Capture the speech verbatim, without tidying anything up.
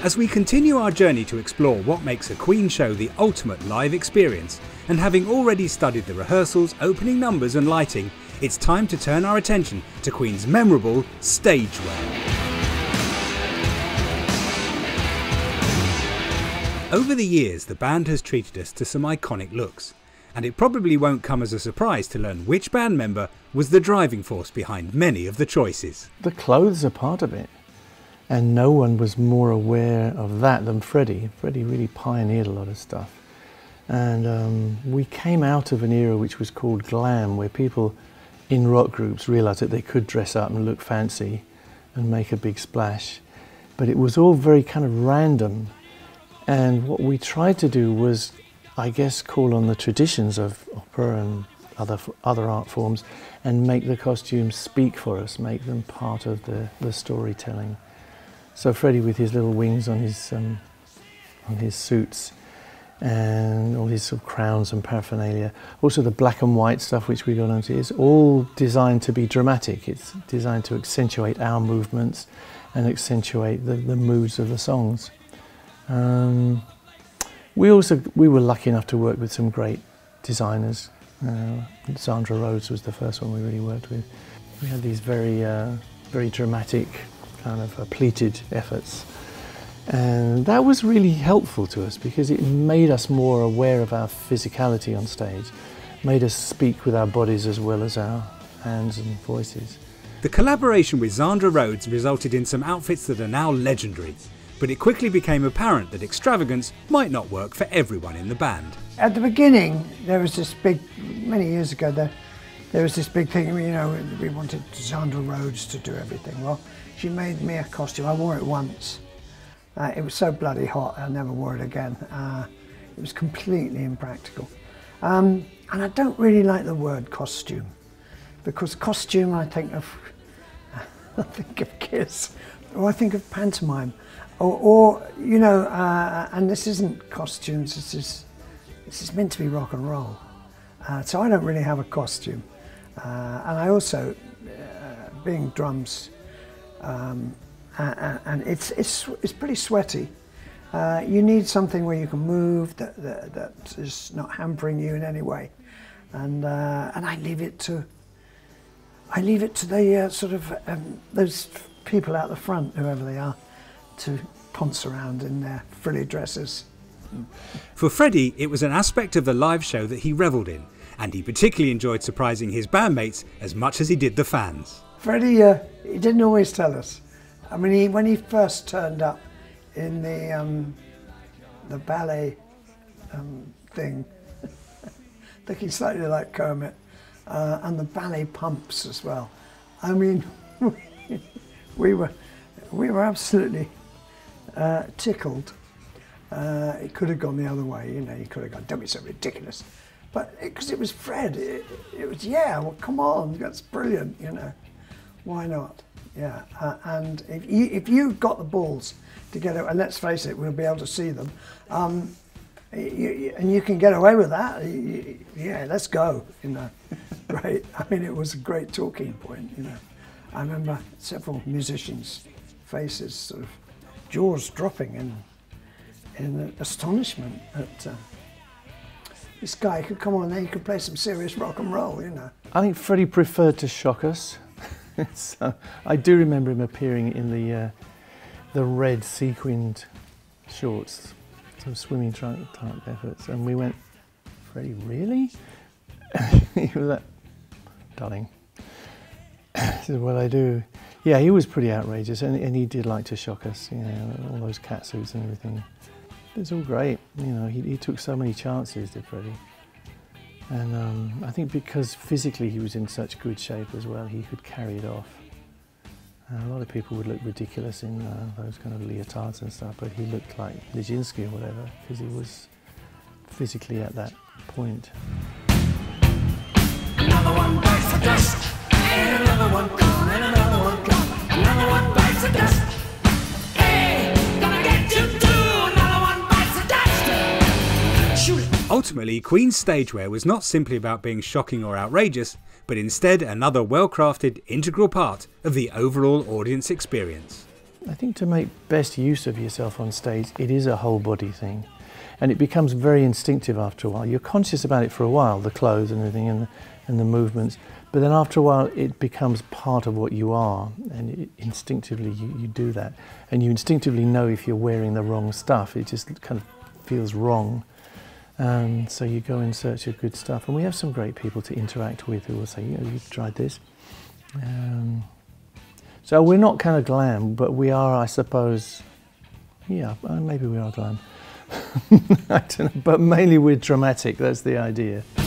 As we continue our journey to explore what makes a Queen show the ultimate live experience, and having already studied the rehearsals, opening numbers and lighting, it's time to turn our attention to Queen's memorable stage wear. Over the years, the band has treated us to some iconic looks, and it probably won't come as a surprise to learn which band member was the driving force behind many of the choices. The clothes are part of it. And no one was more aware of that than Freddie. Freddie really pioneered a lot of stuff. And um, we came out of an era which was called glam, where people in rock groups realised that they could dress up and look fancy and make a big splash. But it was all very kind of random. And what we tried to do was, I guess, call on the traditions of opera and other, other art forms and make the costumes speak for us, make them part of the, the storytelling. So Freddie with his little wings on his um, on his suits and all his sort of crowns and paraphernalia. Also the black and white stuff which we got onto is all designed to be dramatic. It's designed to accentuate our movements and accentuate the, the moods of the songs. Um, we also we were lucky enough to work with some great designers. Uh, Sandra Rhodes was the first one we really worked with. We had these very uh, very dramatic kind of uh, pleated efforts, and that was really helpful to us because it made us more aware of our physicality on stage, made us speak with our bodies as well as our hands and voices. The collaboration with Sandra Rhodes resulted in some outfits that are now legendary, but it quickly became apparent that extravagance might not work for everyone in the band. At the beginning there was this big, many years ago there, there was this big thing, you know, we wanted Sandra Rhodes to do everything. Well, she made me a costume. I wore it once. Uh, it was so bloody hot, I never wore it again. Uh, it was completely impractical. Um, and I don't really like the word costume, because costume I think of, I think of Kiss, or I think of pantomime, or, or you know, uh, and this isn't costumes, this is, this is meant to be rock and roll. Uh, so I don't really have a costume. Uh, and I also, uh, being drums, Um, and, and it's, it's, it's pretty sweaty. Uh, you need something where you can move that, that, that is not hampering you in any way. And, uh, and I leave it to, I leave it to the uh, sort of, um, those people out the front, whoever they are, to ponce around in their frilly dresses. For Freddie, it was an aspect of the live show that he revelled in, and he particularly enjoyed surprising his bandmates as much as he did the fans. Freddie, uh, he didn't always tell us. I mean, he, when he first turned up in the um, the ballet um, thing, looking slightly like Kermit, uh, and the ballet pumps as well. I mean, we, we were we were absolutely uh, tickled. Uh, it could have gone the other way, you know. He could have gone, "Don't be so ridiculous," but because it, it was Fred, it, it was yeah. Well, come on, that's brilliant, you know. Why not? Yeah, uh, and if you if you've got the balls to get it, and let's face it, we'll be able to see them, um, you, you, and you can get away with that. You, yeah, let's go. You know, great. I mean, it was a great talking point. You know, I remember several musicians' faces sort of jaws dropping in in astonishment at uh, this guy could come on there. He could play some serious rock and roll. You know, I think Freddie preferred to shock us. So I do remember him appearing in the uh, the red sequined shorts, sort of swimming trunk type efforts, and we went, "Freddie, really?" He was like, "Darling," this is what I do. Yeah, he was pretty outrageous, and, and he did like to shock us. You know, all those cat suits and everything. It was all great. You know, he, he took so many chances, did Freddie. And um, I think because physically he was in such good shape as well, he could carry it off. And a lot of people would look ridiculous in uh, those kind of leotards and stuff, but he looked like Nijinsky or whatever, because he was physically at that point. Another one bites the dust, and another one gone, and another one gone, another one bites the dust. Hey, gonna get you too, another one bites the dust. Shoot it. Ultimately, Queen's stage wear was not simply about being shocking or outrageous, but instead another well-crafted, integral part of the overall audience experience. I think to make best use of yourself on stage, it is a whole body thing. And it becomes very instinctive after a while. You're conscious about it for a while, the clothes and everything and the, and the movements, but then after a while it becomes part of what you are, and it, instinctively you, you do that. And you instinctively know if you're wearing the wrong stuff. It just kind of feels wrong. Um, so you go in search of good stuff. And we have some great people to interact with who will say, you know, you've tried this. Um, so we're not kind of glam, but we are, I suppose, yeah, maybe we are glam. I don't know, but mainly we're dramatic, that's the idea.